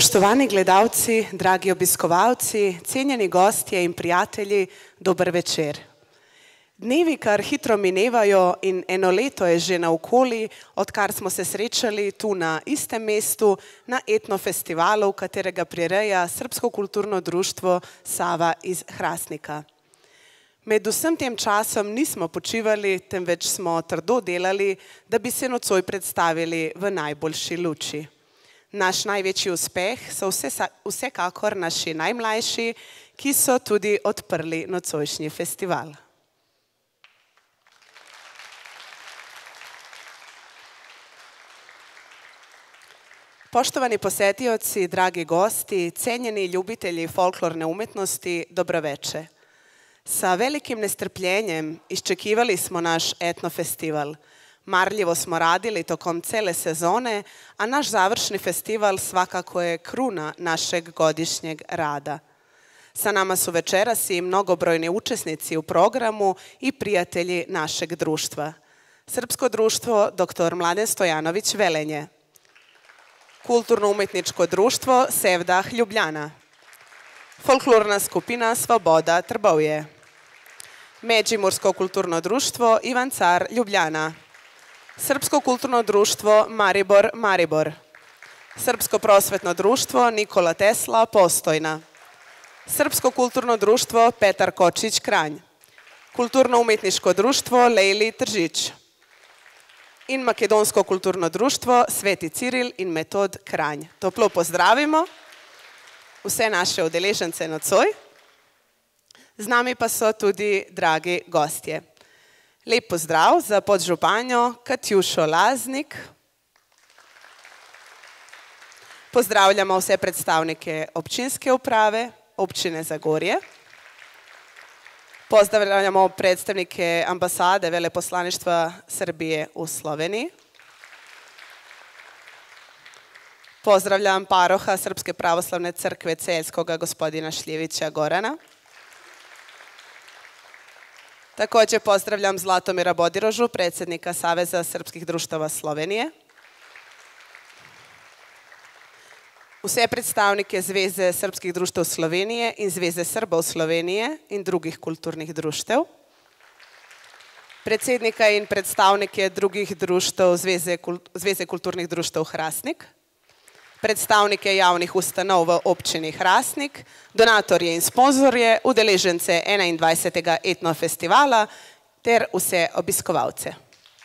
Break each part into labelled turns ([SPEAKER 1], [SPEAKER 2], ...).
[SPEAKER 1] Spoštovani gledalci, dragi obiskovalci, cenjeni gostje in prijatelji, dober večer. Dnevi kar hitro minevajo in eno leto je že naokoli, odkar smo se srečali tu na istem mestu na etnofestivalu, katerega prireja Srbsko kulturno društvo Sava iz Hrastnika. Med vsem tem časom nismo počivali, temveč smo trdo delali, da bi se nocoj predstavili v najboljši luči. Naš največji uspeh so vsekakor naši najmlajši, ki so tudi odprli nocojšnji festival. Poštovani posetioci, dragi gosti, cenjeni ljubitelji folklorne umetnosti, dobroveče. Sa velikim nestrpljenjem iščekivali smo naš etnofestival. Marljivo smo radili tokom cele sezone, a naš završni festival svakako je kruna našeg godišnjeg rada. Sa nama su večeras i mnogobrojni učesnici u programu i prijatelji našeg društva. Srpsko društvo dr. Mladen Stojanović Velenje, Kulturno-umetničko društvo Sevdah Ljubljana, Folklorna skupina Svoboda Trbovje, Međimursko kulturno društvo Ivan Car Ljubljana, Srpsko kulturno društvo Maribor Maribor, Srpsko prosvetno društvo Nikola Tesla Postojna, Srpsko kulturno društvo Petar Kočić Kranj, Kulturno-umetniško društvo Lejli Tržić in Makedonsko kulturno društvo Sveti Ciril in Metod Kranj. Toplo pozdravimo vse naše udeležence nocoj. Z nami pa so tudi dragi gostje. Lep pozdrav za podžupanjo Katjušo Laznik. Pozdravljamo vse predstavnike občinske uprave, občine Zagorje. Pozdravljamo predstavnike ambasade veleposlaništva Srbije u Sloveniji. Pozdravljam paroha Srpske pravoslavne crkve Celjskoga gospodina Šljevića Gorana. Također pozdravljam Zlatomira Bodirožu, predsjednika Saveza srpskih društava Slovenije. Vse predstavnike Zveze srpskih društev Slovenije in Zveze Srbov Slovenije in drugih kulturnih društev. Predsednika in predstavnike drugih društev Zveze kulturnih društev Hrastnik. Predstavnike javnih ustanov v občini Hrastnik, donatorje in sponzorje, udeležence 21. etnofestivala ter vse obiskovalce.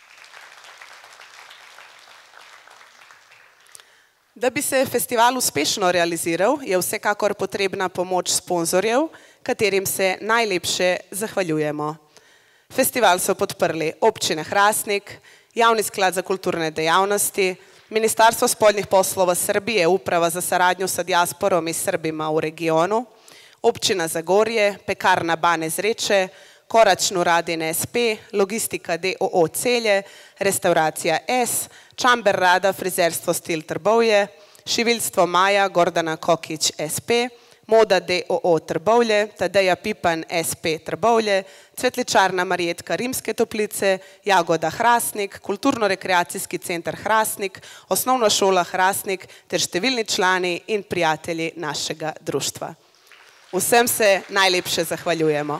[SPEAKER 1] Da bi se festival uspešno realiziral, je vsekakor potrebna pomoč sponzorjev, katerim se najlepše zahvaljujemo. Festival so podprli občine Hrastnik, Javni sklad za kulturne dejavnosti, Ministarstvo spoljnih poslova Srbije, Uprava za saradnju sa dijasporom i Srbima u regionu, Općina Zagorje, Pekarna Bane Zreče, Koračnu Radin SP, Logistika DOO Celje, Restauracija S, Čamber Rada Frizerstvo Stil Trbovje, Šiviljstvo Maja Gordana Kokić SP, Moda DOO Trbovlje, Tadeja Pipan SP Trbovlje, Cvetličarna Marijetka Rimske Toplice, Jagoda Hrastnik, Kulturno-rekreacijski centar Hrastnik, Osnovna šola Hrastnik ter številni člani in prijatelji našega društva. Vsem se najlepše zahvaljujemo.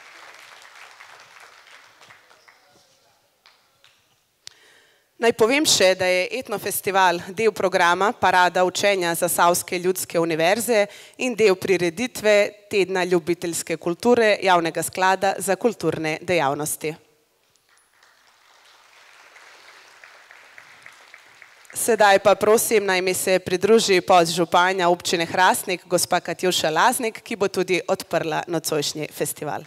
[SPEAKER 1] Naj povem še, da je etnofestival del programa Parada učenja Zasavske ljudske univerze in del prireditve Tedna ljubiteljske kulture Javnega sklada za kulturne dejavnosti. Sedaj pa prosim, naj mi se pridruži podžupanja občine Hrastnik, gospa Katjuša Laznik, ki bo tudi odprla nocojšnji festival.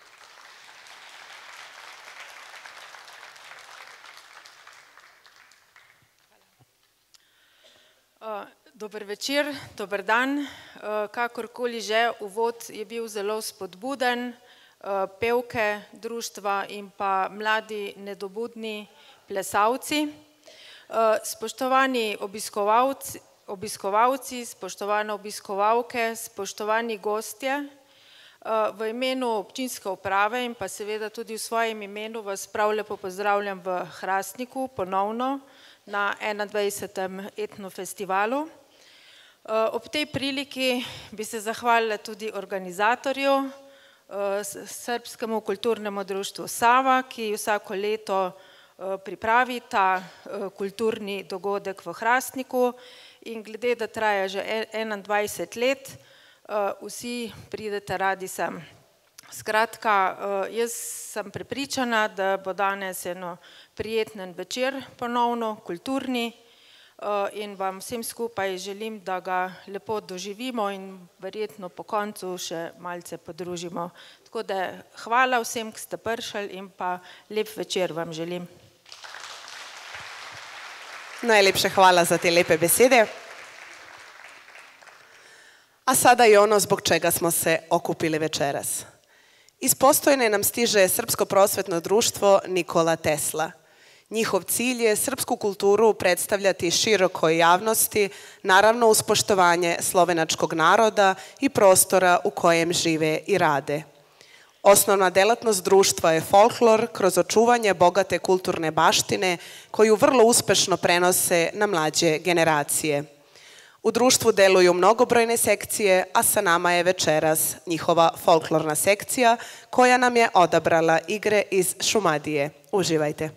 [SPEAKER 2] Dober večer, dober dan. Kakorkoli že, uvod je bil zelo spodbuden. Pevke društva in pa mladi nedobudni plesalci. Spoštovani obiskovalci, spoštovane obiskovalke, spoštovani gostje, v imenu občinske uprave in pa seveda tudi v svojem imenu vas prav lepo pozdravljam v Hrastniku ponovno na 21. etnofestivalu. Ob tej priliki bi se zahvalila tudi organizatorju, Srbskemu kulturnemu društvu Sava, ki vsako leto pripravi ta kulturni dogodek v Hrastniku in glede, da traja že 21 let, vsi pridete radi sem. Skratka, jaz sem prepričana, da bo danes eno prijeten večer ponovno, kulturni, in vam vsem skupaj želim, da ga lepo doživimo in verjetno po koncu še malce podružimo. Tako da hvala vsem, ki ste prišli in pa lep večer vam želim.
[SPEAKER 1] Najlepše hvala za te lepe besede. A sada i ono zbog čega smo se okupili večeras. Iz Postojne nam stiže Srpsko prosvetno društvo Nikola Tesla. Njihov cilj je srpsku kulturu predstavljati širokoj javnosti, naravno uz poštovanje slovenačkog naroda i prostora u kojem žive i rade. Osnovna delatnost društva je folklor kroz očuvanje bogate kulturne baštine koju vrlo uspešno prenose na mlađe generacije. U društvu deluju mnogobrojne sekcije, a sa nama je večeras njihova folklorna sekcija koja nam je odabrala igre iz Šumadije. Uživajte!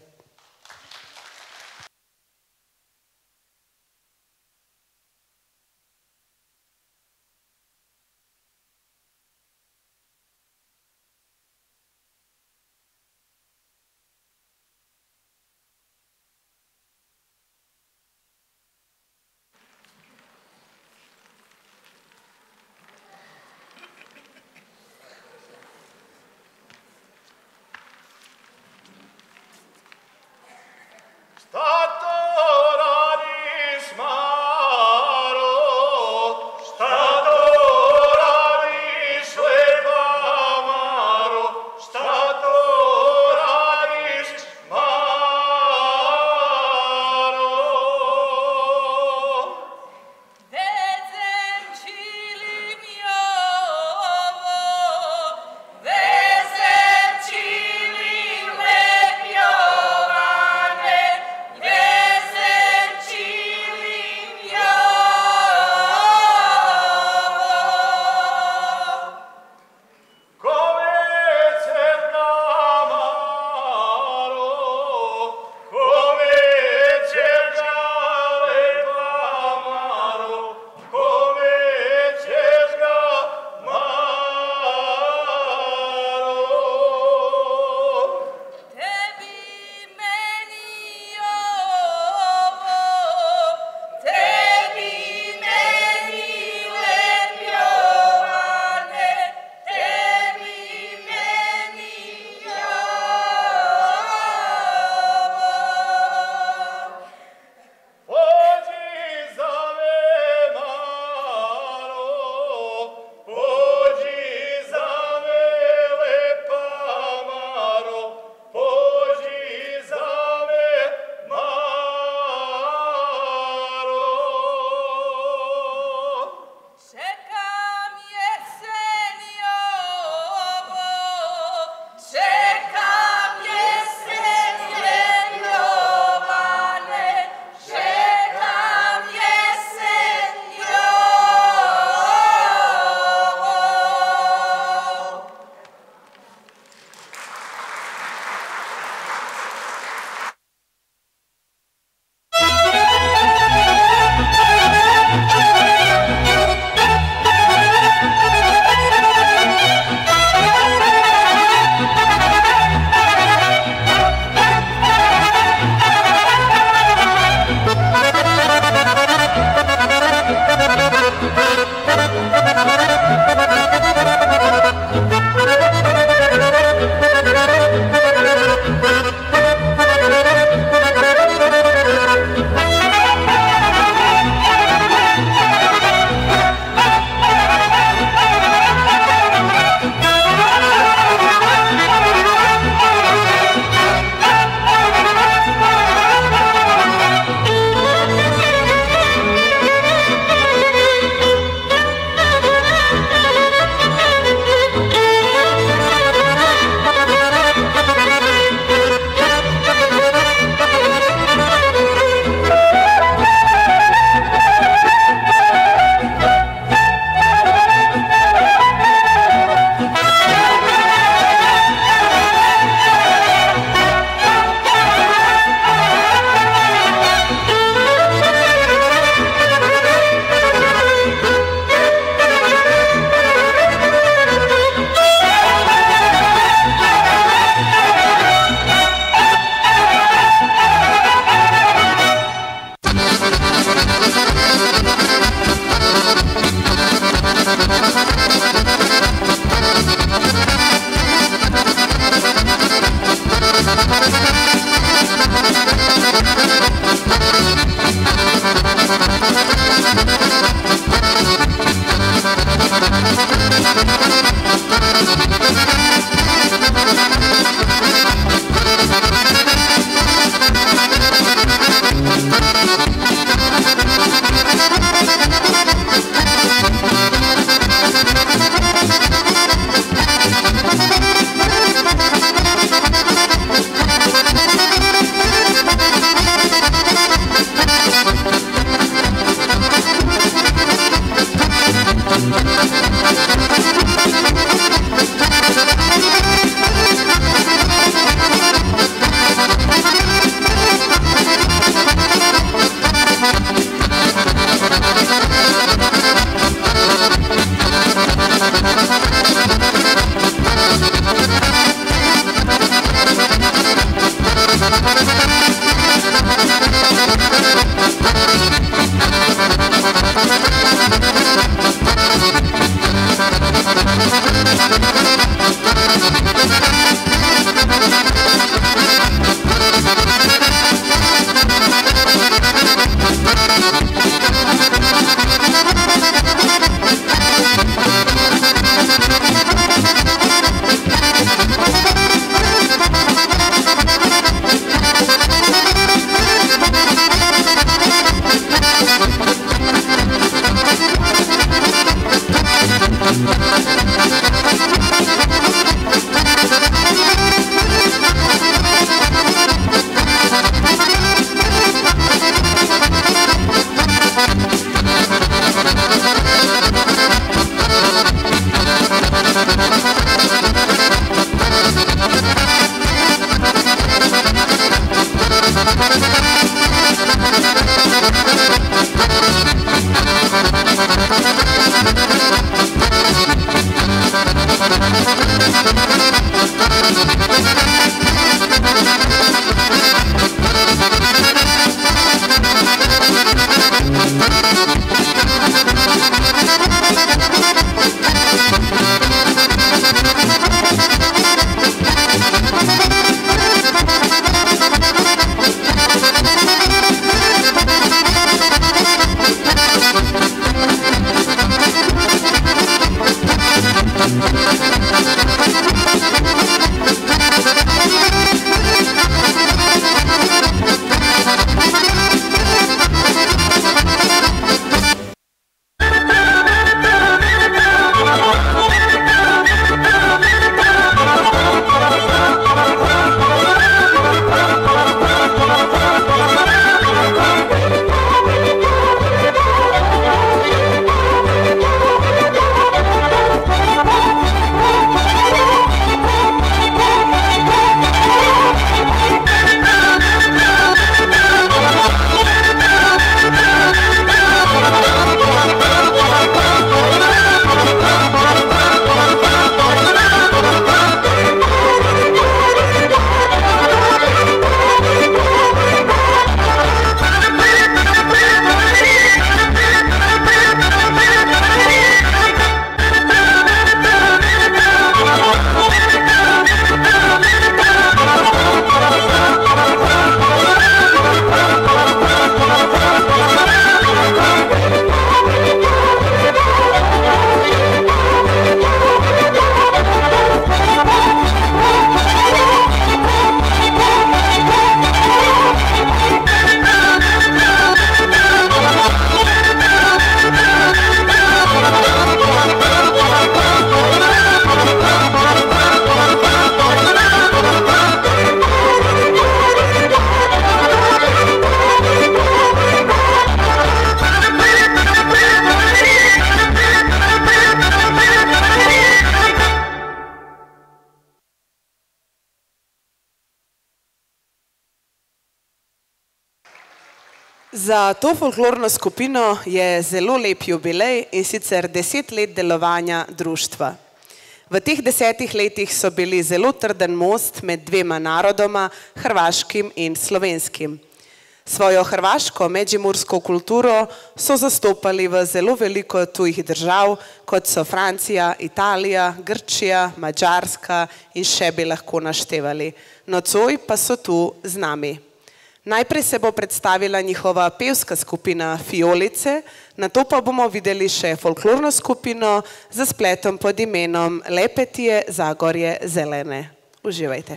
[SPEAKER 1] Za to folklorno skupino je zelo lep jubilej, in sicer 10 let delovanja društva. V teh 10 letih so bili zelo trden most med dvema narodoma, hrvaškim in slovenskim. Svojo hrvaško medžimursko kulturo so zastopali v zelo veliko tujih držav, kot so Francija, Italija, Grčija, Madžarska in še bi lahko naštevali. Nocoj pa so tu z nami. Najprej se bo predstavila njihova pevska skupina Fiolice, nato pa bomo videli še folklorno skupino za spletom pod imenom Lepetje Zagorje Zelene. Uživajte.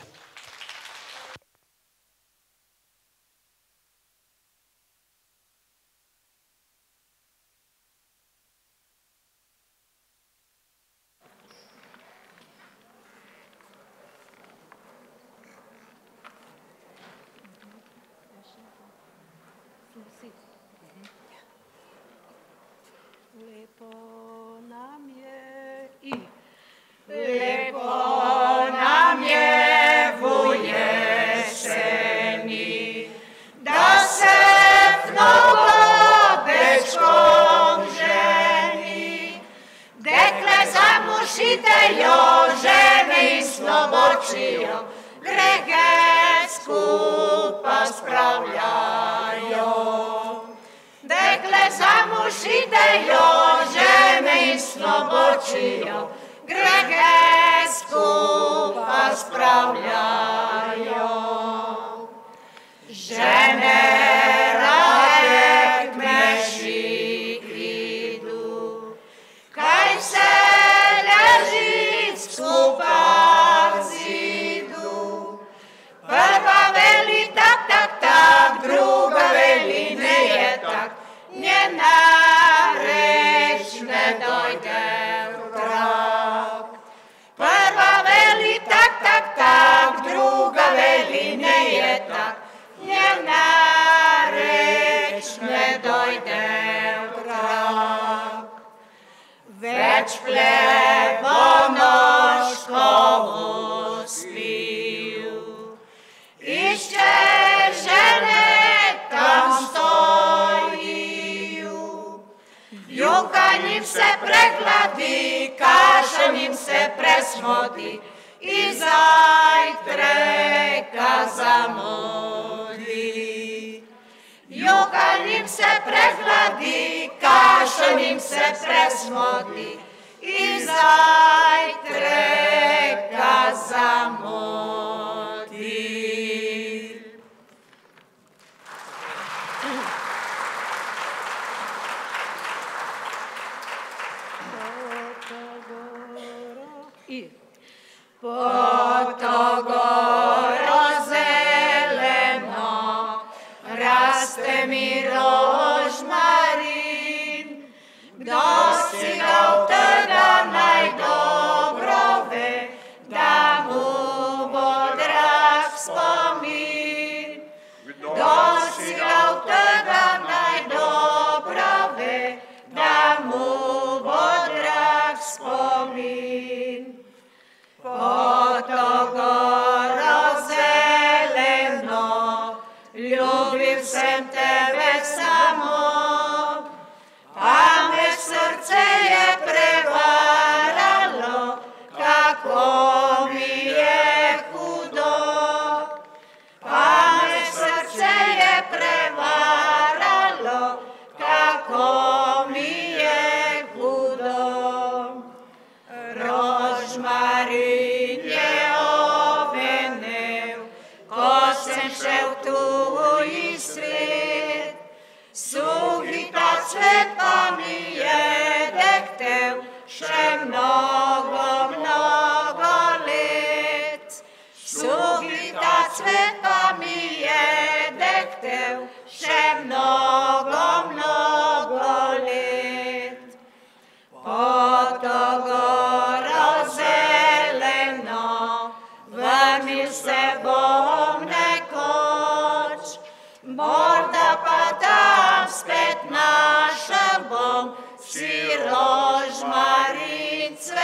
[SPEAKER 3] Si rožmarin cvet.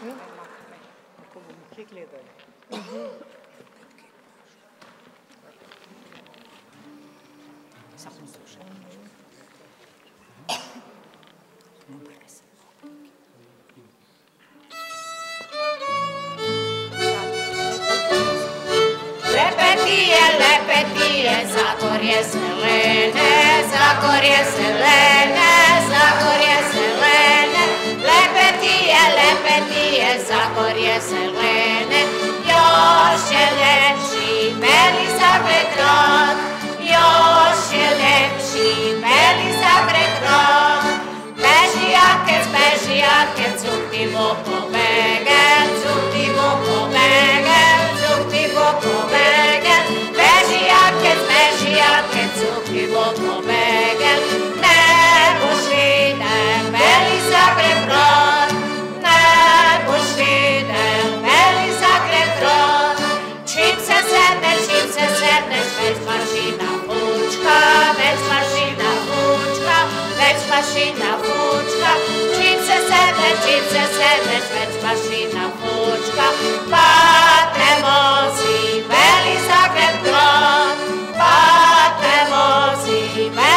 [SPEAKER 3] Lepetije, Zagorje zelene, Zagorje zelene, Zagorje zelene. Lepetije, Zagorje zelene. Još je lepši Beli Zagreb grad, još je lepši Beli Zagreb grad. Beži jakec, cuknimo po Begel, cuknimo po Begel, cuknimo po Begel. Beži jakec, cuknimo po Begel. Ne boš videl Beli Zagreb grad, ne boš videl Beli Zagreb grad. Čim se sedneš, već mašina fučka, već mašina fučka, već mašina fučka. Čim se sedneš, već mašina fučka. Pa te vozi Beli Zagreb grad, pa te vozi Beli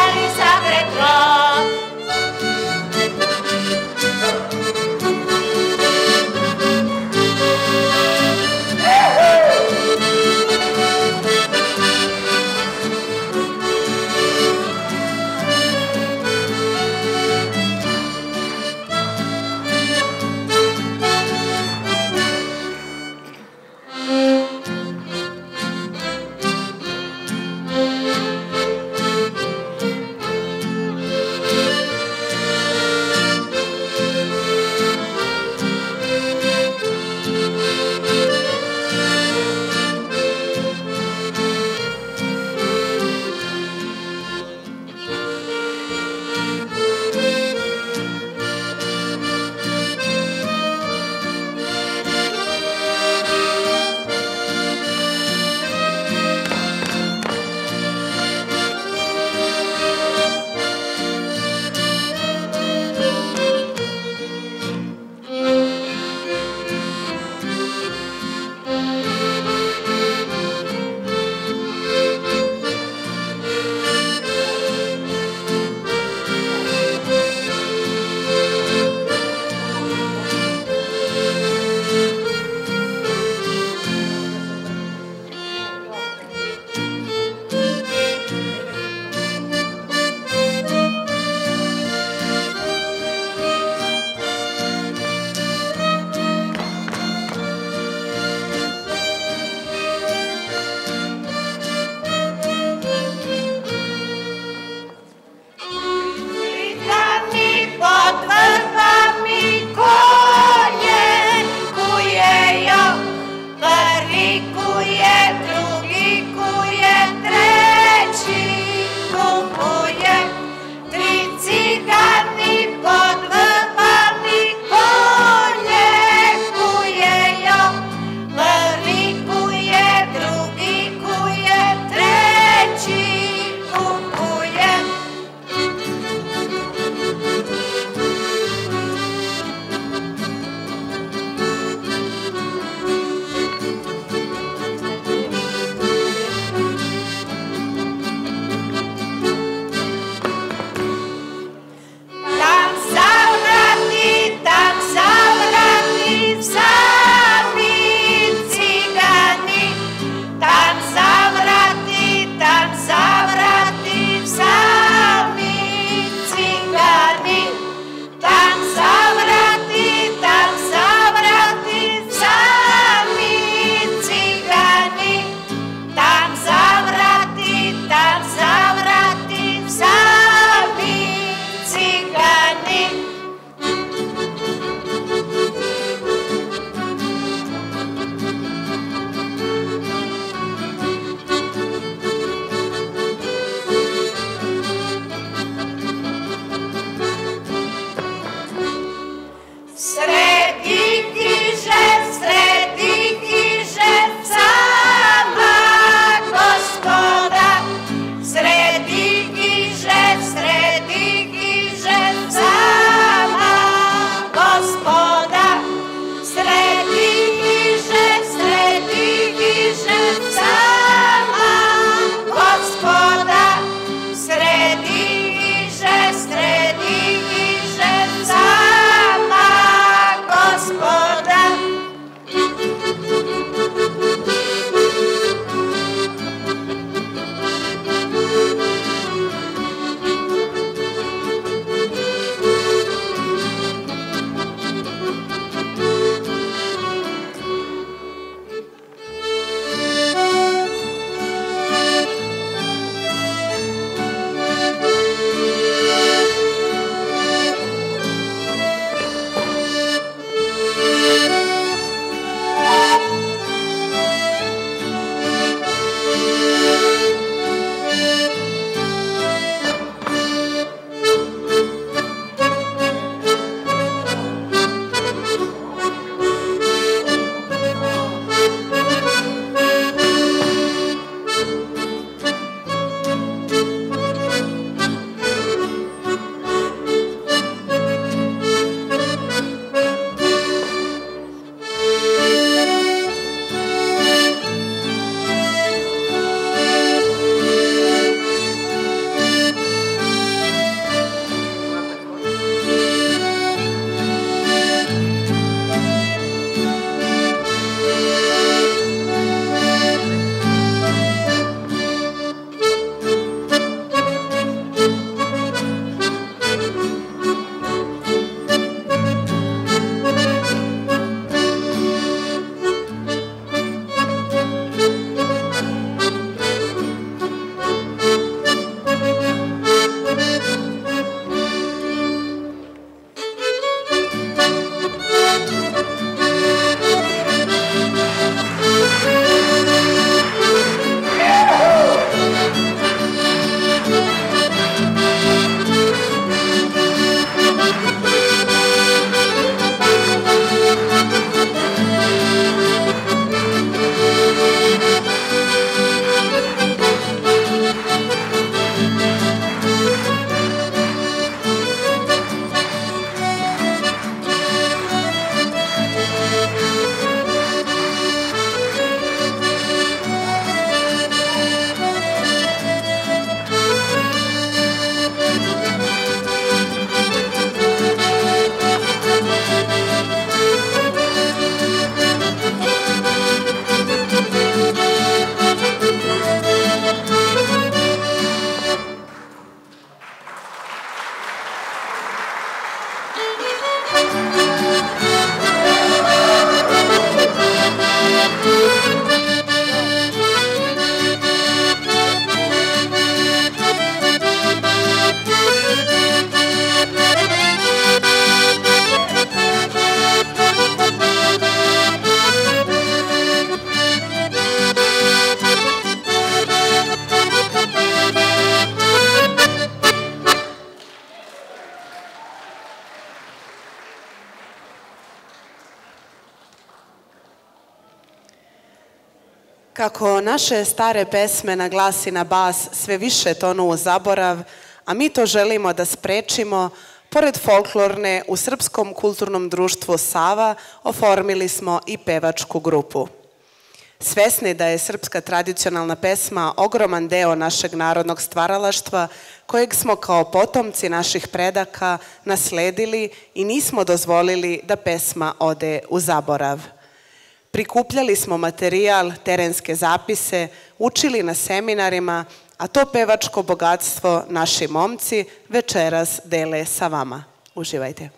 [SPEAKER 1] Kako naše stare pesme na glas i na bas sve više tonu u zaborav, a mi to želimo da sprečimo, pored folklorne u Srpskom kulturnom društvu Sava oformili smo i pevačku grupu. Svesni da je srpska tradicionalna pesma ogroman deo našeg narodnog stvaralaštva, kojeg smo kao potomci naših predaka nasledili i nismo dozvolili da pesma ode u zaborav. Prikupljali smo materijal, terenske zapise, učili na seminarima, a to pevačko bogatstvo naši momci večeras dele sa vama. Uživajte.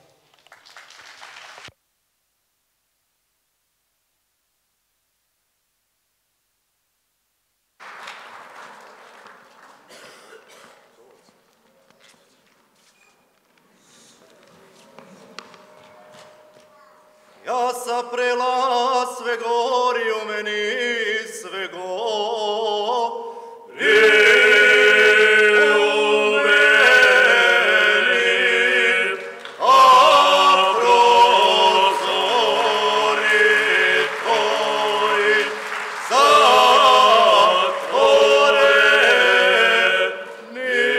[SPEAKER 4] Ja sam prela sve gori u meni, sve gori u meni, a prozori tvoji zatvoreni.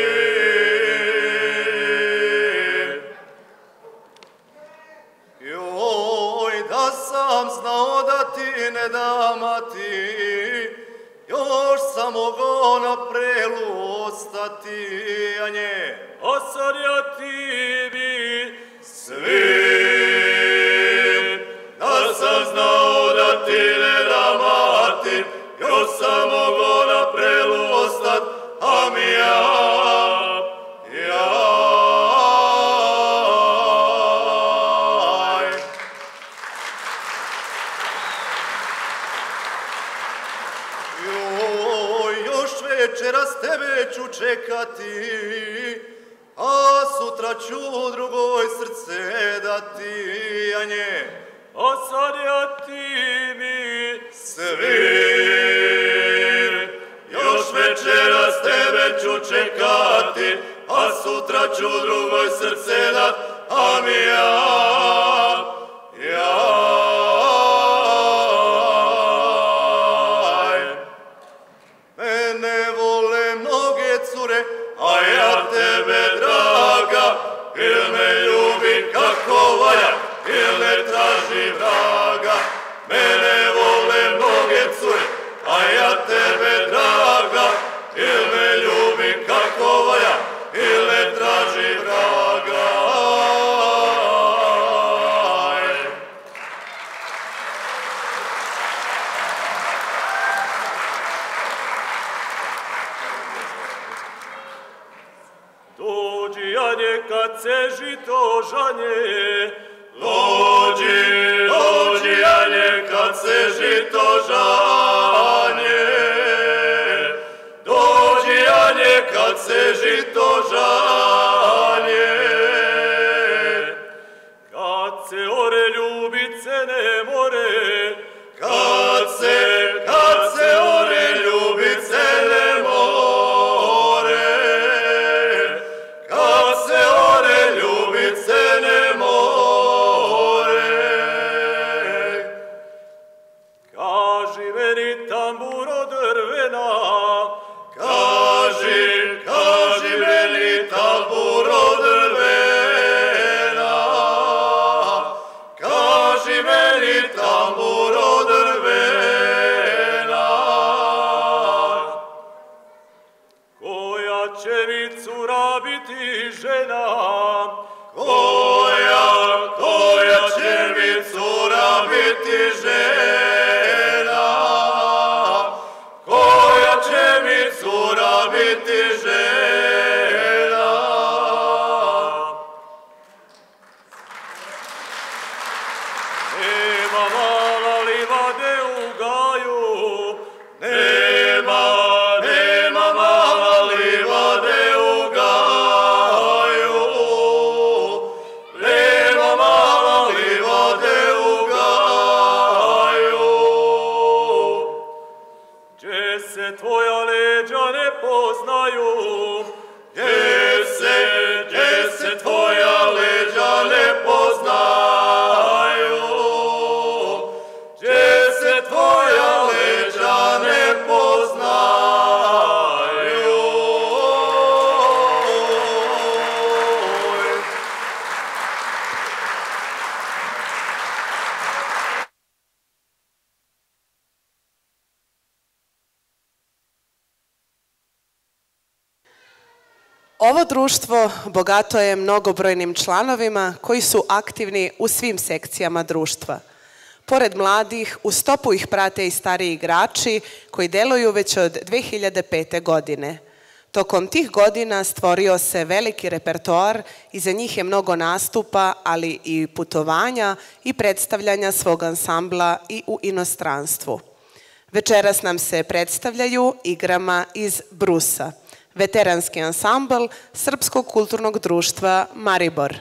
[SPEAKER 4] Joj, da sam znao da ti ne dam, a ti još sam mogao na prelu ostati, a nje osarjati bi svi. Da sam znao da ti ne dam, a ti još sam mogao na prelu ostati, a mi večeras tebe ću čekati, a sutra ću drugoj srce dati, a nje osadjati mi svi. Još večeras tebe ću čekati, a sutra ću drugoj srce dati, a mi Mene vole mnoge cure, a ja tebe draga, il me ljubi kako valja, il ne traži vraga. Mene vole mnoge cure, a ja tebe draga, il me ljubi kako valja, il ne traži vraga. Dođi, Janje, kad se žito žanje, dođi, Janje, kad se žito žanje, dođi, Janje, kad se žito žanje, kad se ore ljubice ne more, kad se ore ljubice ne more, kad se ore ljubice ne more. Kaži meni tamburo drvena, kaži meni tamburo drvena, kaži meni tamburo drvena. Koja će mi cura biti žena, koja će mi cura biti žena, koja će mi cura biti žena. Nema mala livade u gaju, nema mala livade u gaju, nema mala livade u gaju. Gdje se tvoja leđa ne poznaju, gdje se tvoja leđa ne poznaju, gdje se tvoja leđa
[SPEAKER 1] Ovo društvo bogato je mnogobrojnim članovima koji su aktivni u svim sekcijama društva. Pored mladih, u stopu ih prate i stariji igrači koji deluju već od 2005. godine. Tokom tih godina stvorio se veliki repertoar i za njih je mnogo nastupa, ali i putovanja i predstavljanja svog ansambla i u inostranstvu. Večeras nam se predstavljaju igrama iz Brusa, veteranski ansambl Srpskog kulturnog društva Maribor.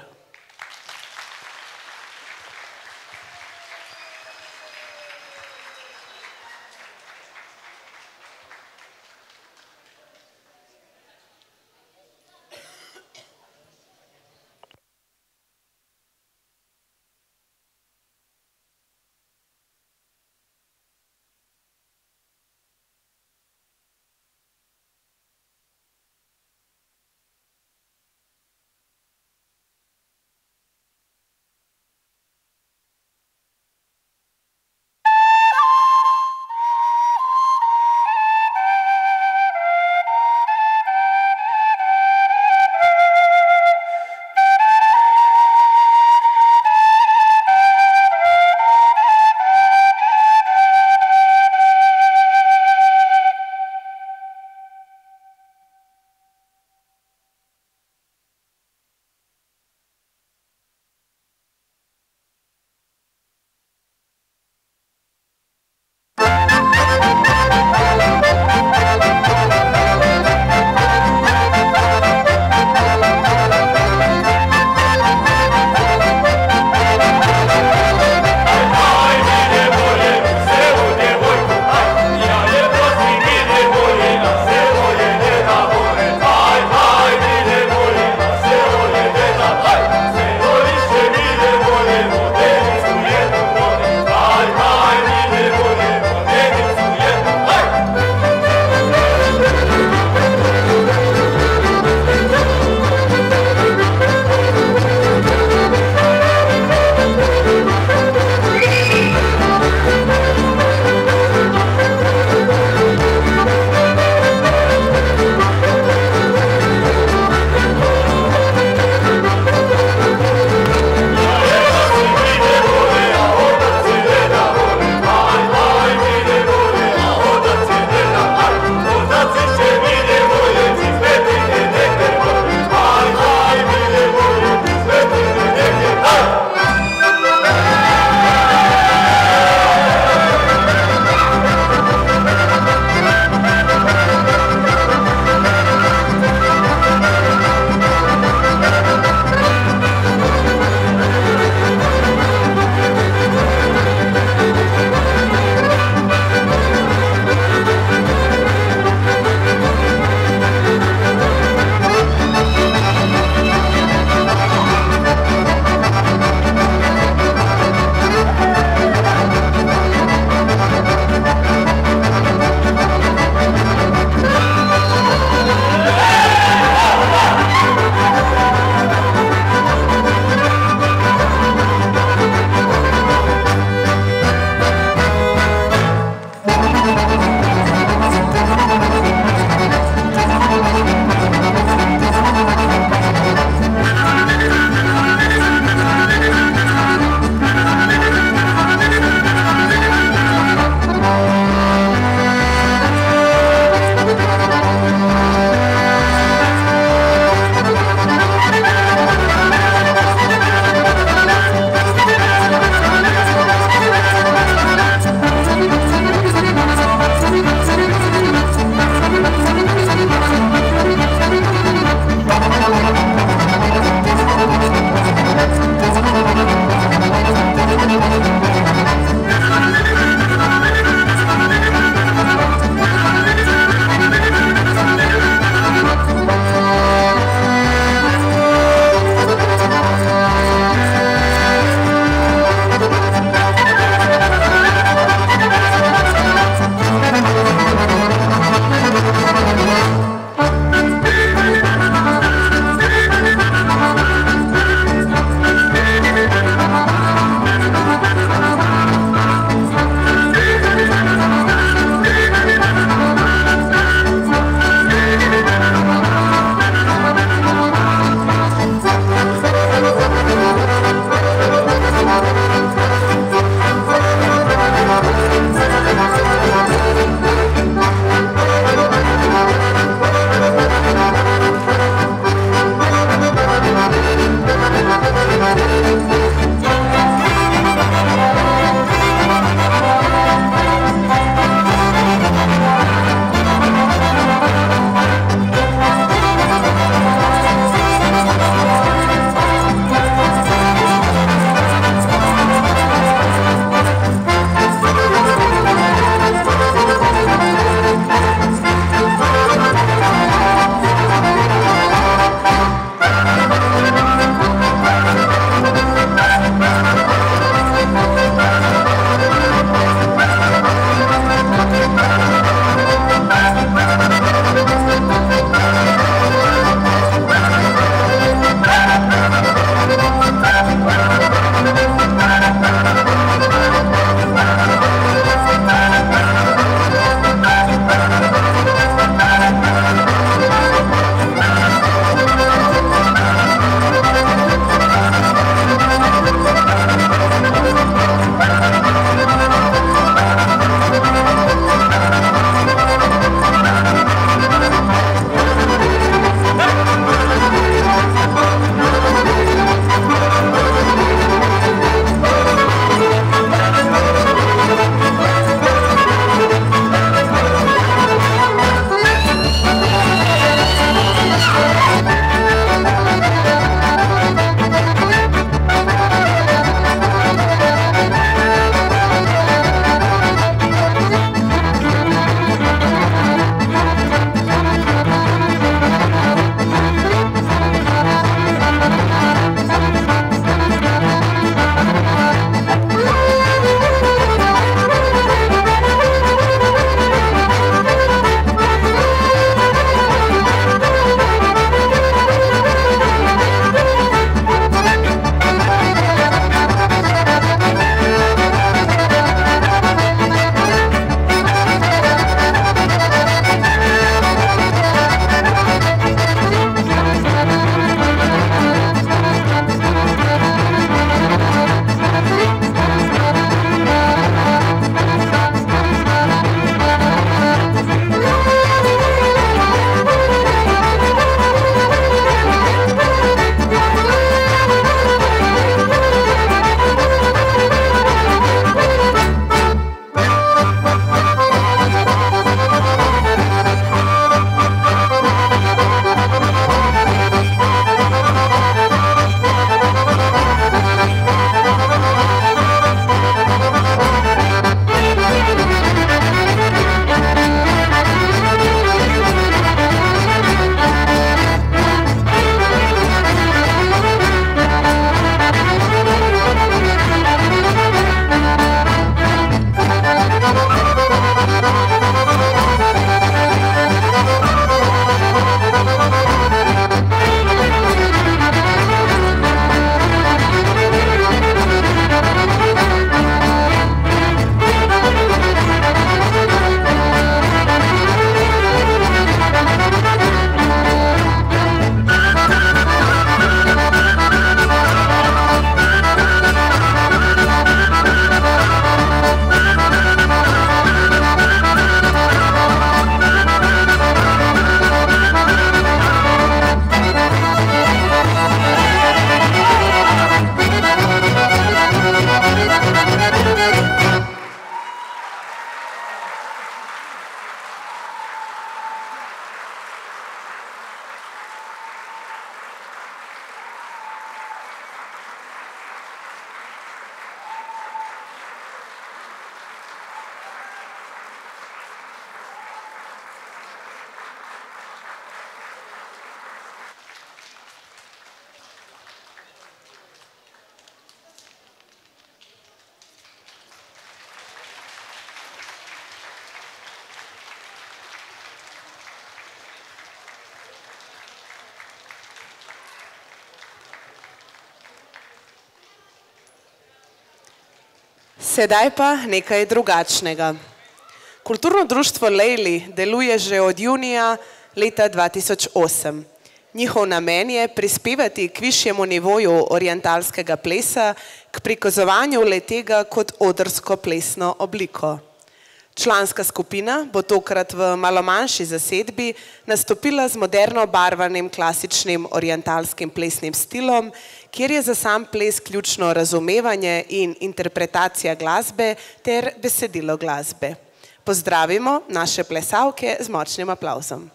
[SPEAKER 1] Sedaj pa nekaj drugačnega. Kulturno društvo Lejli deluje že od junija leta 2008. Njihov namen je prispevati k višjemu nivoju orientalskega plesa, k prikazovanju le-tega kot odrsko plesno obliko. Članska skupina bo tokrat v malo manjši zasedbi nastopila z moderno barvanim klasičnim orientalskim plesnim stilom, kjer je za sam ples ključno razumevanje in interpretacija glasbe ter besedilo glasbe. Pozdravimo naše plesalke z močnim aplavzom.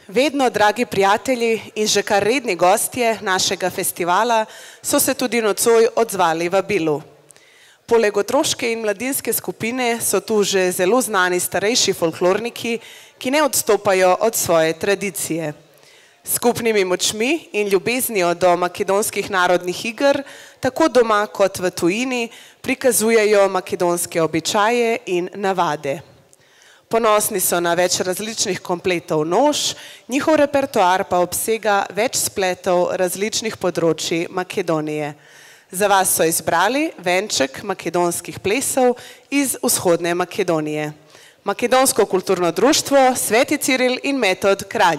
[SPEAKER 1] Vedno, dragi prijatelji in že kar redni gostje našega festivala so se tudi nocoj odzvali vabilu. Poleg otroške in mladinske skupine so tu že zelo znani starejši folklorniki, ki ne odstopajo od svoje tradicije. Skupnimi močmi in ljubeznijo do makedonskih narodnih iger, tako doma kot v tujini, prikazujejo makedonske običaje in navade. Ponosni so na več različnih kompletov noš, njihov repertoar pa obsega več spletov različnih področji Makedonije. Za vas so izbrali venček makedonskih plesov iz vzhodne Makedonije. Makedonsko kulturno društvo Sveti Ciril in Metod Kranj.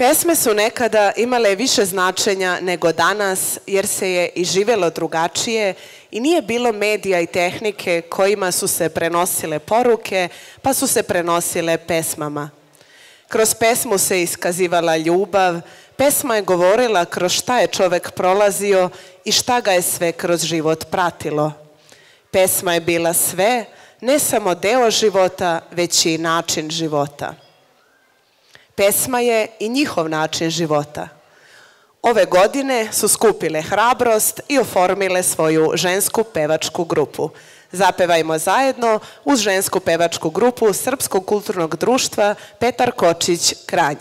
[SPEAKER 1] Pesme su nekada imale više značenja nego danas jer se je i živelo drugačije i nije bilo medija i tehnike kojima su se prenosile poruke, pa su se prenosile pesmama. Kroz pesmu se iskazivala ljubav, pesma je govorila kroz šta je čovek prolazio i šta ga je sve kroz život pratilo. Pesma je bila sve, ne samo deo života, već i način života. Pesma je i njihov način života. Ove godine su skupile hrabrost i oformile svoju žensku pevačku grupu. Zapevajmo zajedno uz žensku pevačku grupu Srpskog kulturnog društva Petar Kočić, Kranj.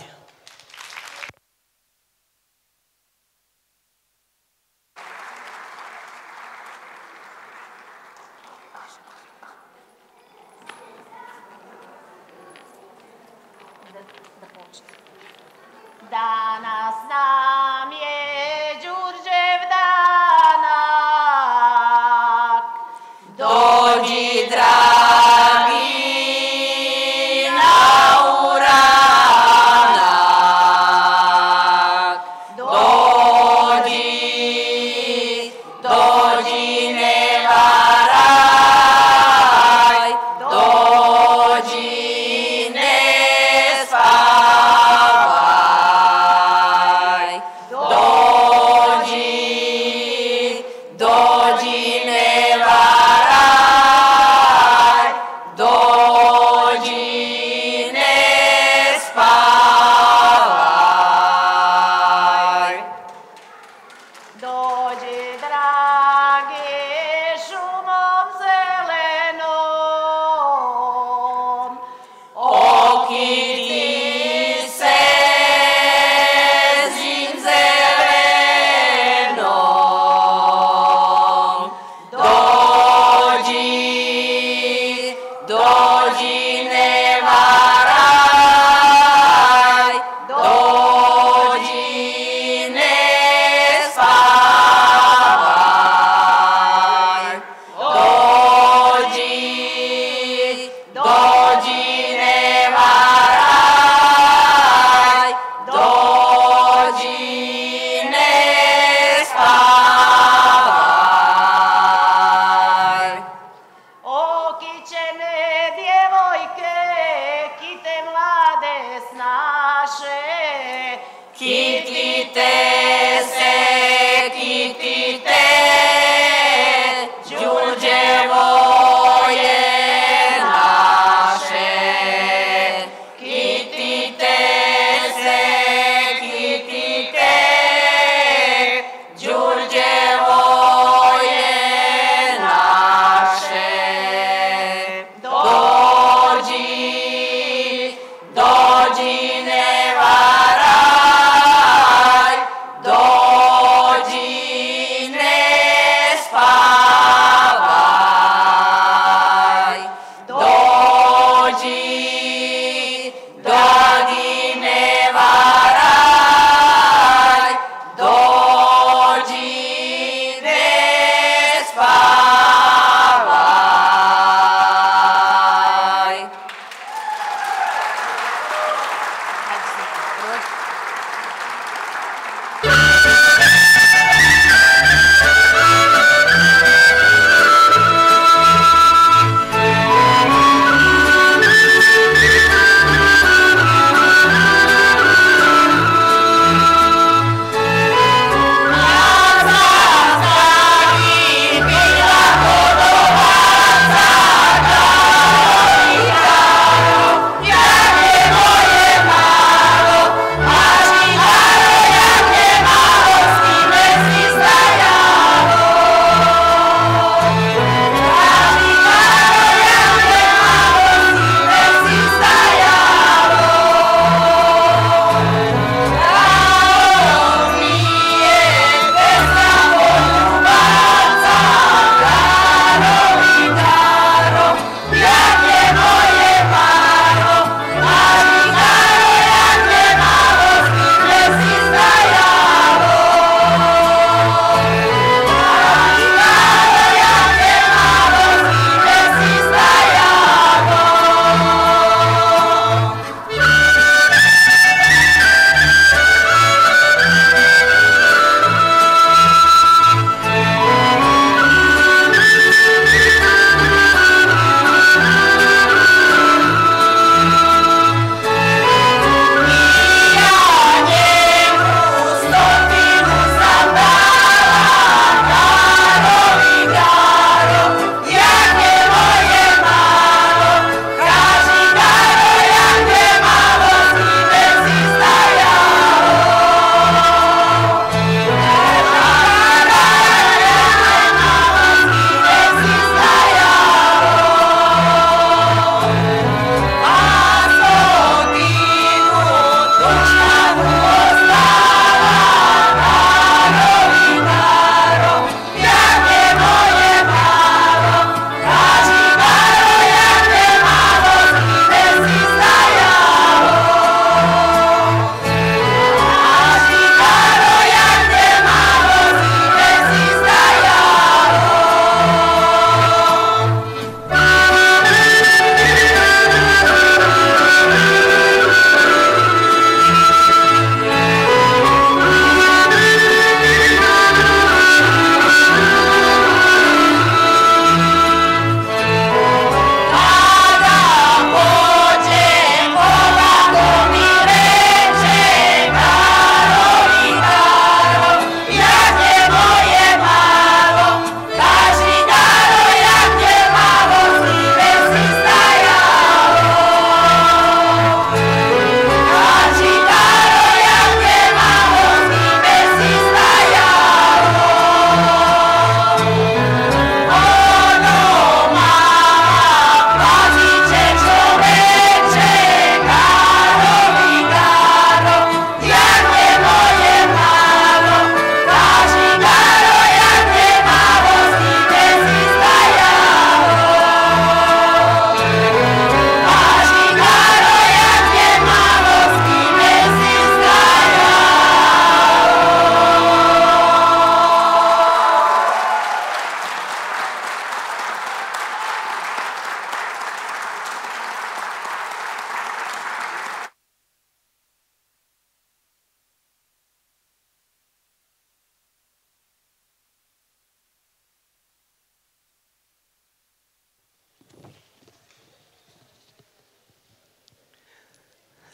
[SPEAKER 3] Danas nam je Đurđev danak, dođi dragi na uranak, dođi ne varaj, dođi ne spavaj.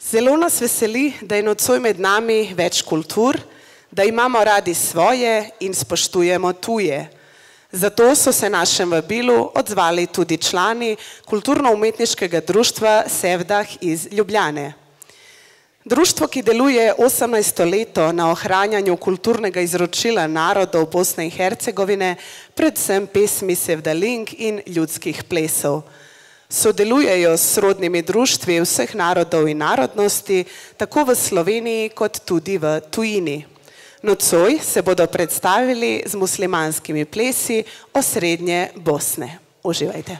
[SPEAKER 1] Zelo nas veseli, da je nocoj med nami več kultur, da imamo radi svoje in spoštujemo tuje. Zato so se našem vabilu odzvali tudi člani kulturno-umetniškega društva Sevdah iz Ljubljane. Društvo, ki deluje 18. leto na ohranjanju kulturnega izročila narodov Bosne in Hercegovine, predvsem pesmi Sevdaling in ljudskih plesov. Sodelujejo s srodnimi društvi vseh narodov in narodnosti, tako v Sloveniji kot tudi v tujini. Nocoj se bodo predstavili z muslimanskimi plesi osrednje Bosne. Uživajte.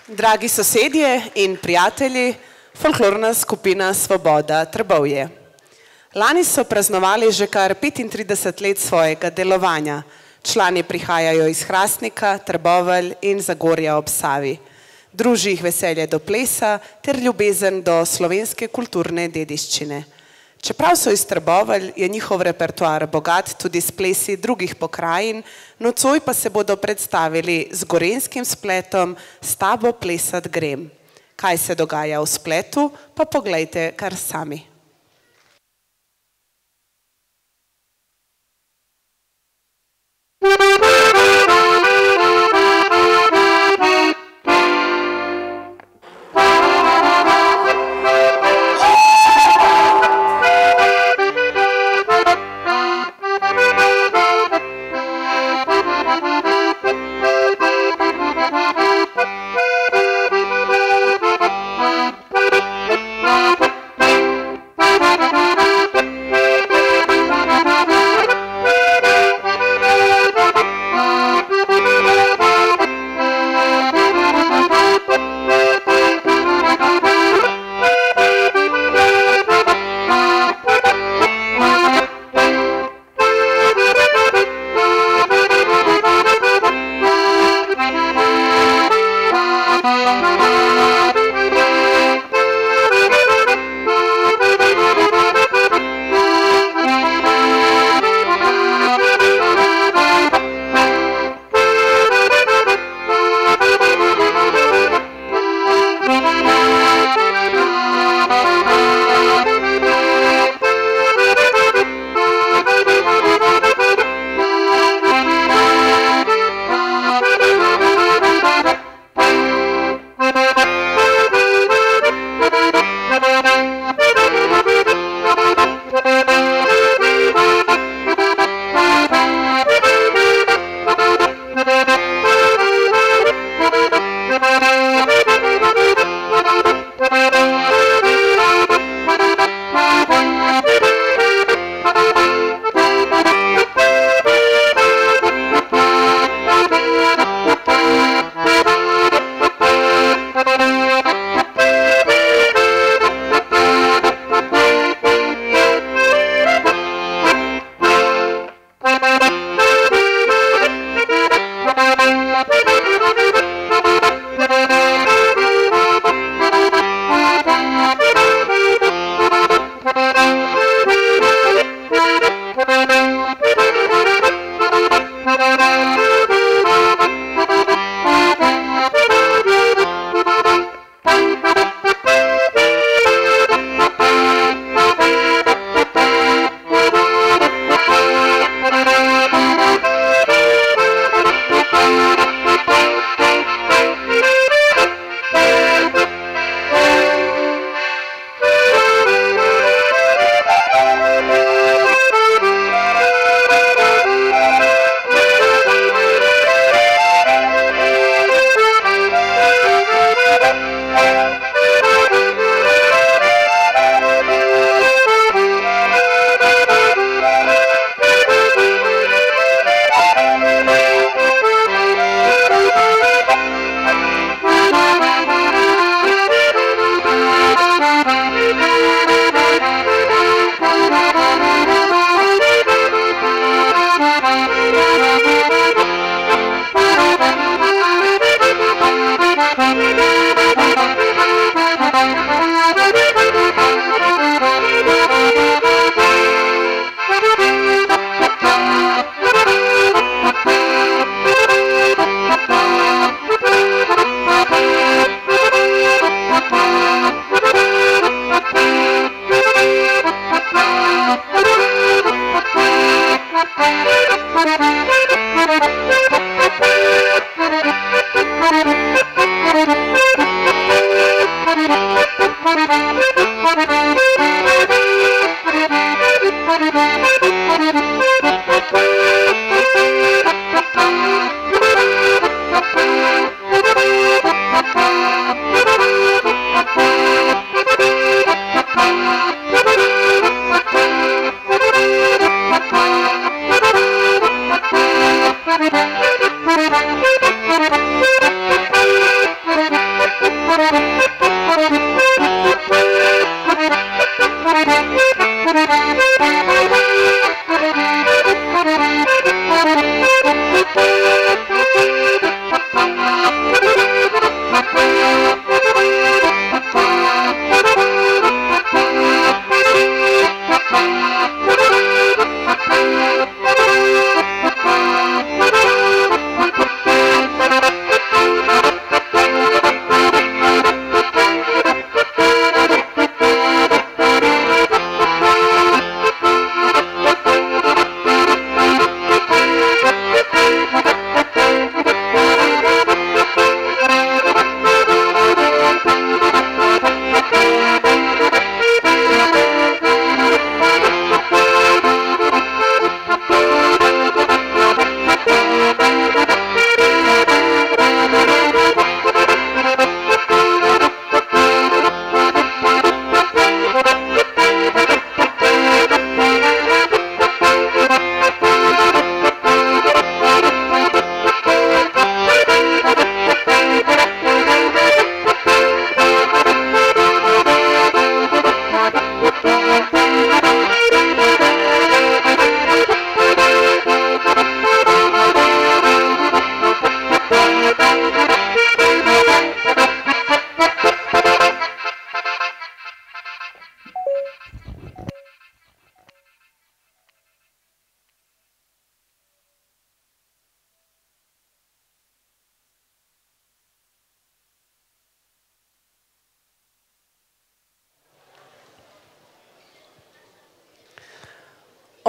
[SPEAKER 1] Dragi sosedje in prijatelji, folklorna skupina Svoboda Trbovlje. Lani so praznovali že kar 35 let svojega delovanja. Člani prihajajo iz Hrastnika, Trbovelj in Zagorja ob Savi. Druži jih veselje do plesa ter ljubezen do slovenske kulturne dediščine. Čeprav so iz Trbovelj, je njihov repertoar bogat tudi s plesi drugih pokrajin, nocoj pa se bodo predstavili z gorenjskim spletom S tabo plesat grem. Kaj se dogaja v spletu, pa poglejte kar sami.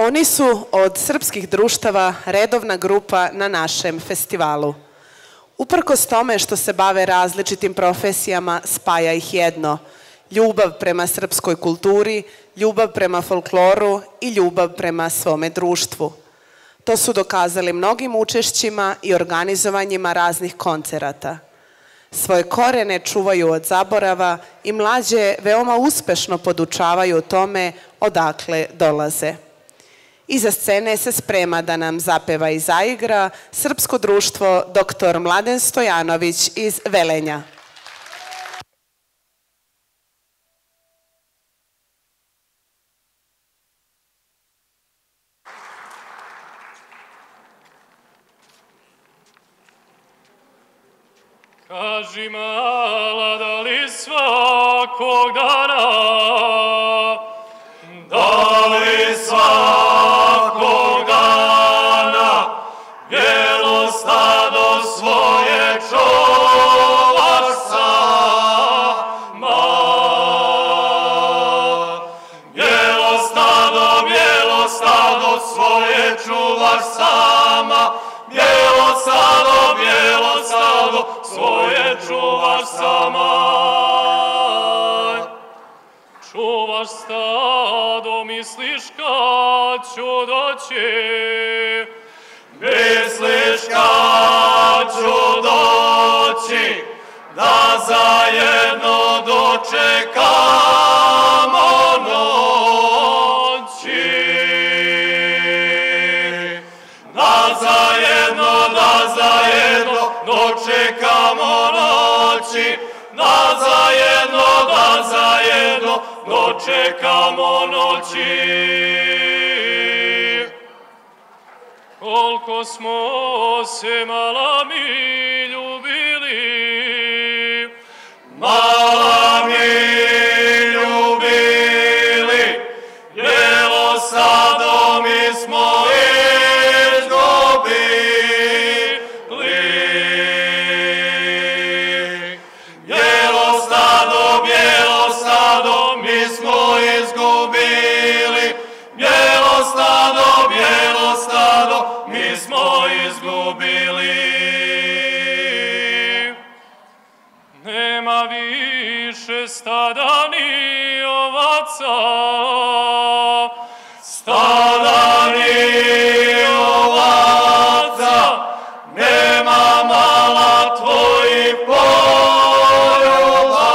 [SPEAKER 1] Oni su od srpskih društava redovna grupa na našem festivalu. Uprkos tome što se bave različitim profesijama, spaja ih jedno: ljubav prema srpskoj kulturi, ljubav prema folkloru i ljubav prema svome društvu. To su dokazali mnogim učešćima i organizovanjima raznih koncerata. Svoje korene čuvaju od zaborava i mlađe veoma uspešno podučavaju o tome odakle dolaze. Iza scene se sprema da nam zapeva i zaigra Srpsko društvo dr. Mladen Stojanović iz Velenja.
[SPEAKER 5] Kaži mala, da li svakog dana, da li svakog dana bijelo stado svoje čuvaš sama? Bijelo stado svoje čuvaš sama, bijelo stado svoje čuvaš sama. Čuvaš stado, misliš kad ću doći, misliš kad ću doći, da zajedno dočekamo noći. Da zajedno dočekamo noći, da zajedno dočekamo noći. Koliko smo se mala mi ljubili, mala mi ljubili, bijelo stado mi smo izgubili, bijelo stado mi smo izgubili. Nema više stada ni ovaca, stada ni ovaca, nema mala tvojih poljubaca.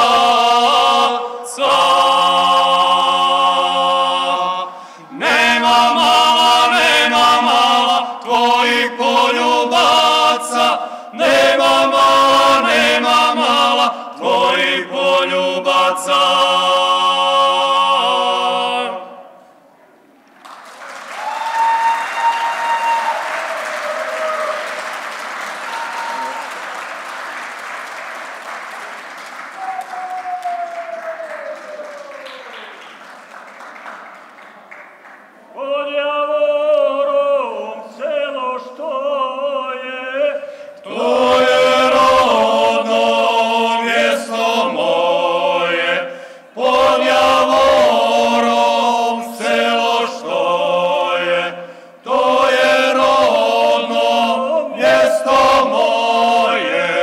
[SPEAKER 5] Nema mala tvojih poljubaca, nema mala tvojih poljubaca. Pod Javorom selo što je, to je rodno mjesto moje. Pod Javorom selo što je, to je rodno mjesto moje.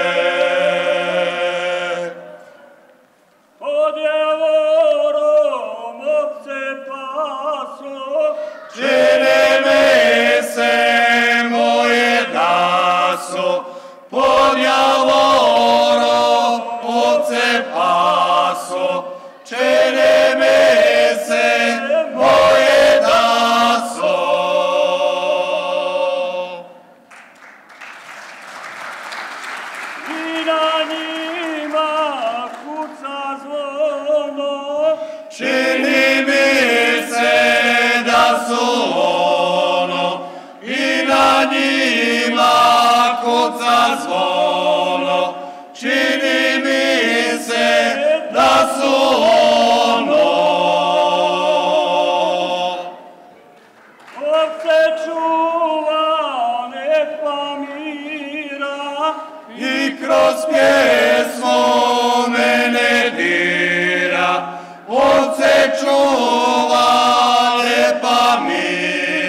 [SPEAKER 5] Pod Javorom ovce pasu, čini mi se moje da su. Pod Javorom ovce pasu, čini mi se moje da su. I na njima kuca zvono, čini mi se da su ono. I na njima kuca zvono, čini mi se da su ono. Ovce čuva, nek pa mira, i kroz pjesmu mene dira. Ovce čuva, nek pa mira,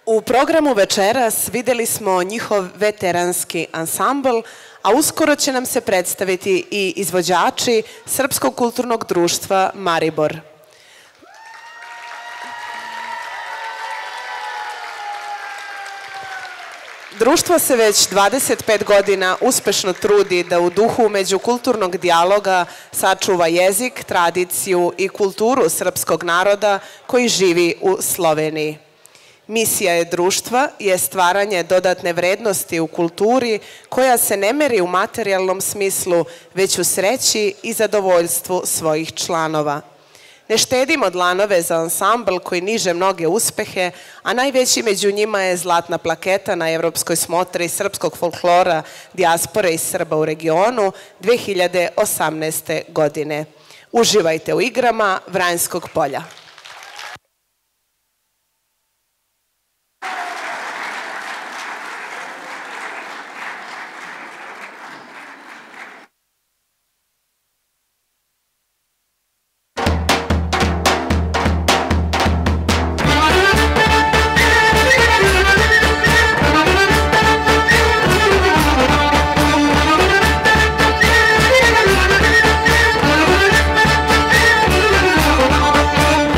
[SPEAKER 1] U programu večeras videli smo njihov veteranski ansambl, a uskoro će nam se predstaviti i izvođači Srpskog kulturnog društva Maribor. Društvo se već 25 godina uspešno trudi da u duhu međukulturnog dijaloga sačuva jezik, tradiciju i kulturu srpskog naroda koji živi u Sloveniji. Misija je društva je stvaranje dodatne vrednosti u kulturi koja se ne meri u materijalnom smislu, već u sreći i zadovoljstvu svojih članova. Ne štedimo dlanove za ansambl koji niže mnoge uspehe, a najveći među njima je zlatna plaketa na Evropskoj smotri srpskog folklora, dijaspore i Srba u regionu 2018. godine. Uživajte u igrama Vranjskog polja.
[SPEAKER 6] Thank you.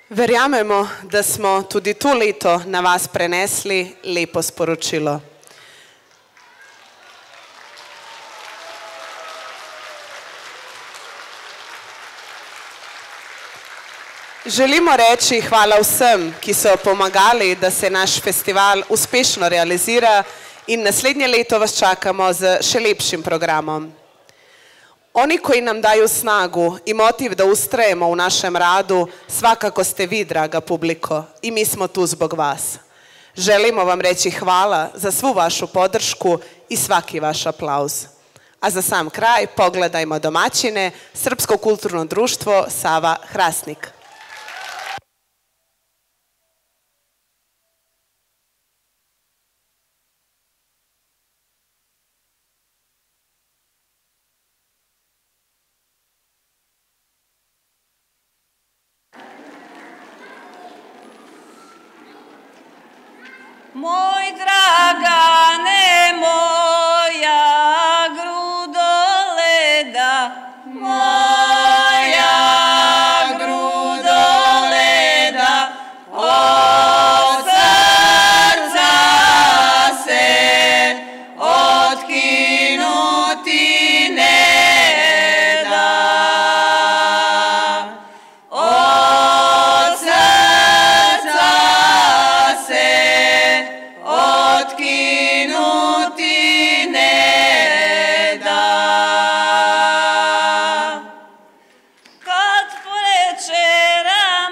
[SPEAKER 1] Verjamemo, da smo tudi to leto na vas prenesli lepo sporočilo. Želimo reči hvala vsem, ki so pomagali, da se naš festival uspešno realizira in naslednje leto vas čakamo z še lepšim programom. Oni koji nam daju snagu i motiv da ustrajemo u našem radu, svakako ste vi, draga publiko, i mi smo tu zbog vas. Želimo vam reći hvala za svu vašu podršku i svaki vaš aplauz. A za sam kraj pogledajmo domaćine, Srpsko kulturno društvo Sava Hrasnik.
[SPEAKER 3] Moj Dragane, moja grudo leda, moja grudo leda, od srca se otkinuti ne da. Od srca se otkinuti ne da. Kad večeram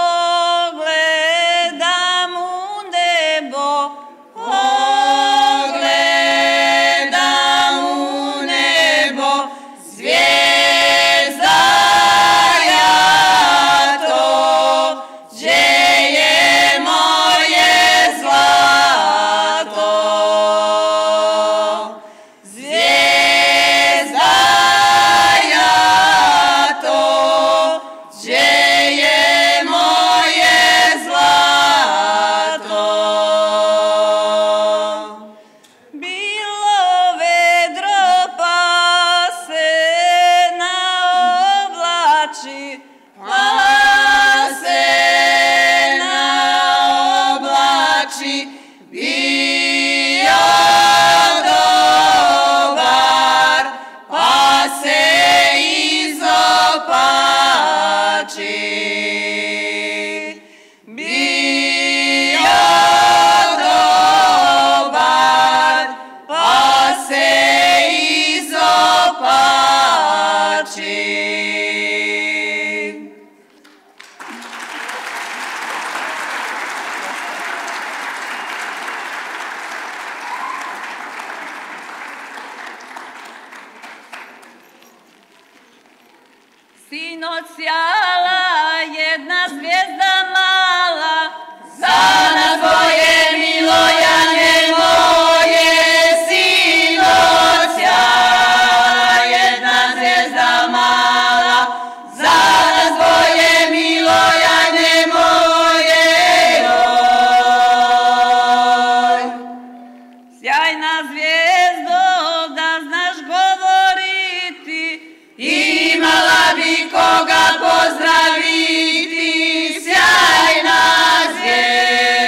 [SPEAKER 3] pogledam u nebo, pogledam u nebo, zvijezda jato, gdje je moje zlato. Zvijezda jato, gdje je moje zlato. Bilo vedro pa se naoblači, pa se naoblači, bio dobar, pa se izopači. Bio dobar, pa se izopači. Sinoć sjala jedna zvijezda mala, za nas dvoje, Milojane moje. Sinoć sjala jedna zvijezda mala, za nas dvoje, Milojane moje. Joj. Sjajna zvijezdo, da znaš govoriti, imala bi koga pozdraviti. Sjajna zvijezdo,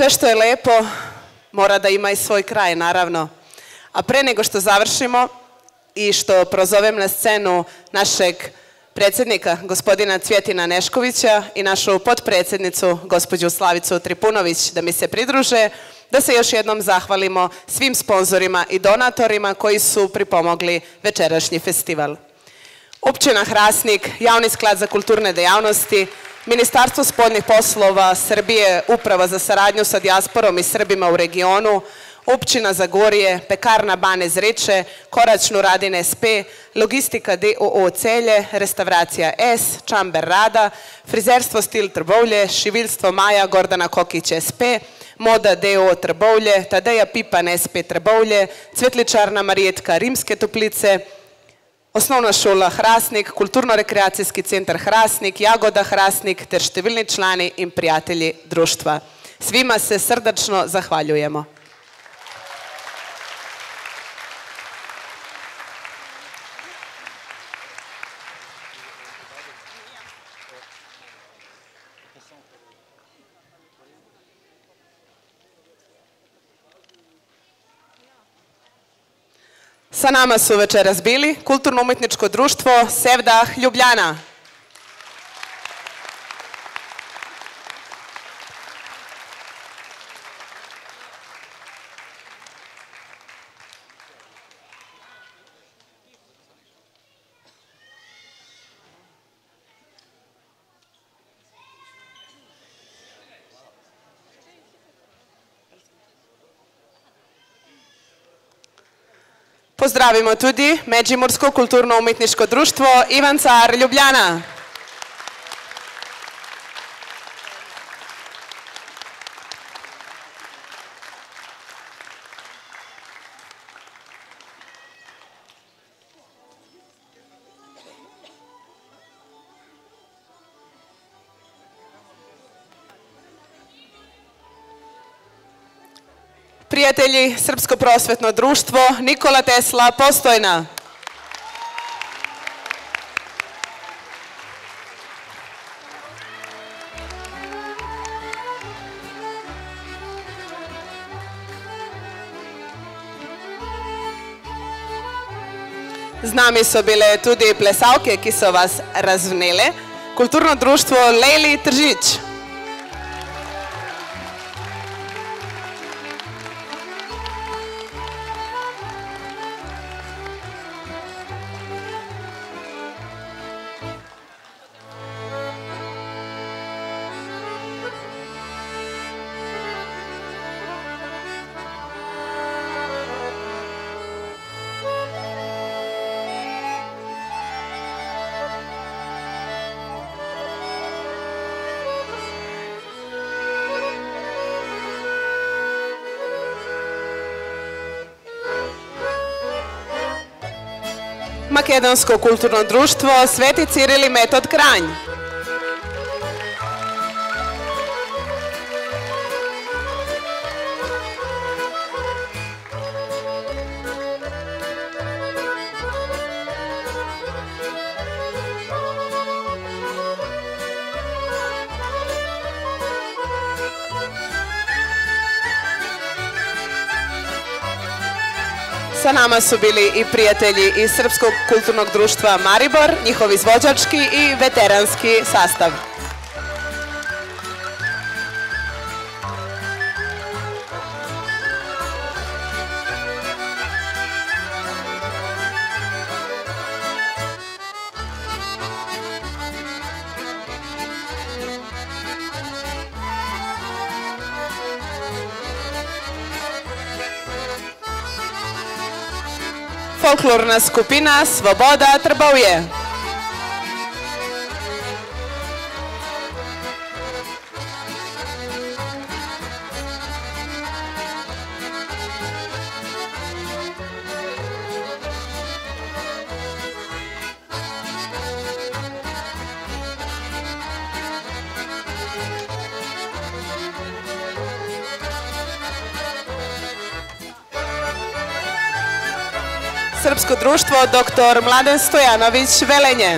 [SPEAKER 1] Sve što je lepo mora da ima i svoj kraj, naravno. A pre nego što završimo i što prozovem na scenu našeg predsjednika, gospodina Cvjetina Neškovića i našu potpredsjednicu, gospođu Slavicu Tripunović, da mi se pridruže, da se još jednom zahvalimo svim sponzorima i donatorima koji su pripomogli večerašnji festival. Općina Hrasnik, Javni sklad za kulturne dejavnosti, Ministarstvo spoljnih poslova Srbije, Uprava za saradnju sa dijasporom i Srbima u regionu, Općina Zagorje, Pekarna Bane Zreče, Koračnu Radin SP, Logistika DOO Celje, Restauracija S, Čamber Rada, Frizerstvo Stil Trbovlje, Šiviljstvo Maja Gordana Kokić SP, Moda DOO Trbovlje, Tadeja Pipan SP Trbovlje, Cvetličarna Marijetka Rimske Toplice, Osnovna šola Hrasnik, Kulturno-rekreacijski centar Hrasnik, Jagoda Hrasnik, ter številni člani in prijatelji društva. Svima se srdačno zahvaljujemo. Sa nama su večeras bili Kulturno-umetničko društvo Sevdah Ljubljana, pozdravimo tudi Međimursko kulturno-umetniško društvo Ivan Car Ljubljana. Prijatelji, Srpsko prosvetno društvo Nikola Tesla Postojna. Z nami so bile tudi plesavke, ki so vas razvnele. Kulturno društvo Lejli Tržič. Makedonsko kulturno društvo Sveti Ciril i Metod Kranj. Sa nama su bili i prijatelji iz Srpskog kulturnog društva Maribor, njihov izvođački i veteranski sastav. Folklorna skupina Svoboda Trbovlje. Srpsko društvo dr. Mladen Stojanović Velenje.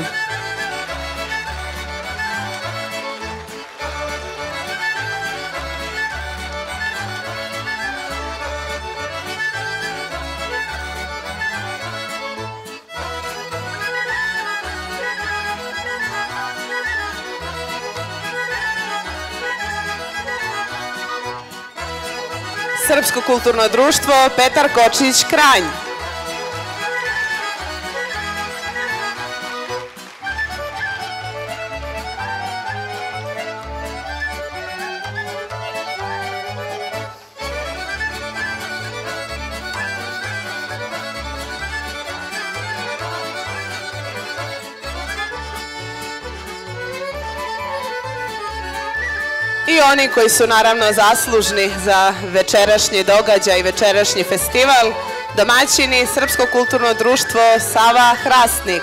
[SPEAKER 1] Srpsko kulturno društvo Petar Kočić Kranj. I oni koji su naravno zaslužni za večerašnji događaj i večerašnji festival, domaćini Srpsko kulturno društvo Sava Hrastnik.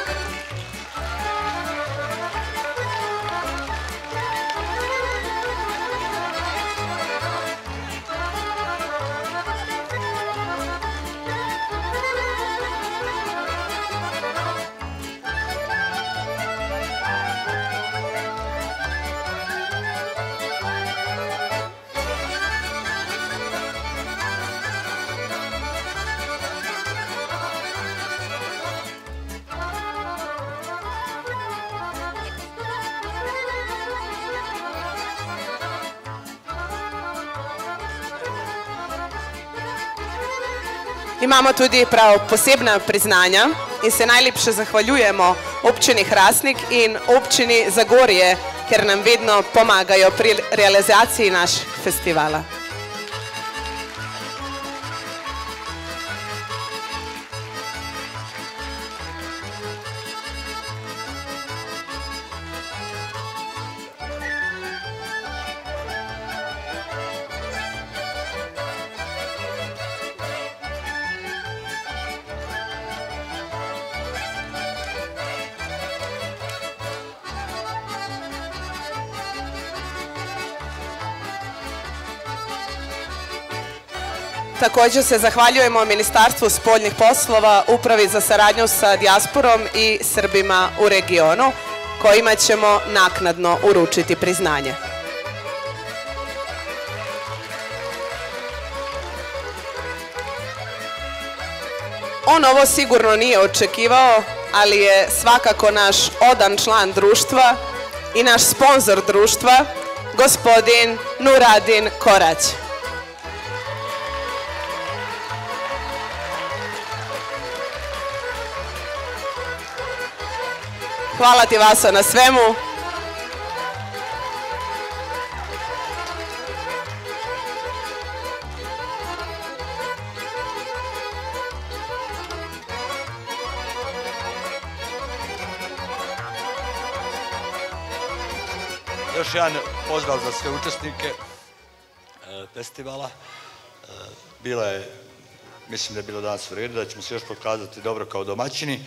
[SPEAKER 1] Imamo tudi prav posebna priznanja in se najlepše zahvaljujemo občini Hrastnik in občini Zagorje, ker nam vedno pomagajo pri realizaciji naših festivala. Također se zahvaljujemo Ministarstvu spoljnih poslova, Upravi za saradnju sa dijasporom i Srbima u regionu, kojima ćemo naknadno uručiti priznanje. On ovo sigurno nije očekivao, ali je svakako naš odan član društva i naš sponzor društva, gospodin Nuradin Korać. Hvala ti, Vaso, na svemu.
[SPEAKER 6] Još jedan pozdrav za sve učesnike festivala. Mislim da je bilo danas u redu, da ćemo se još pokazati dobro kao domaćini.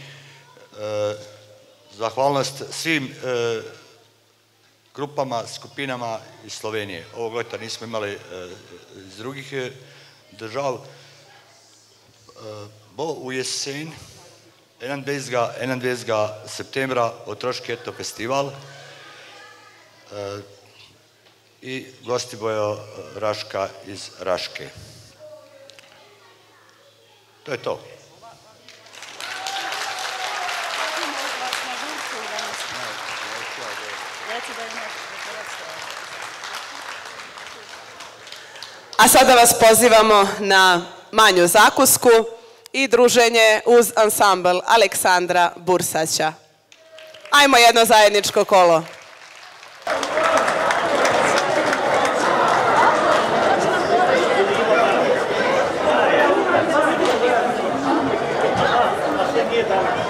[SPEAKER 6] Zahvalnost svim grupama, skupinama iz Slovenije. Ovog leta nismo imali iz drugih držav. Bo v jesen, 21. septembra, otroški etno festival i gosti bojo Raška iz Raške. To je to.
[SPEAKER 1] A sada vas pozivamo na manju zakusku i druženje uz ansambl Aleksandra Bursaća. Ajmo jedno zajedničko kolo.
[SPEAKER 7] Hvala.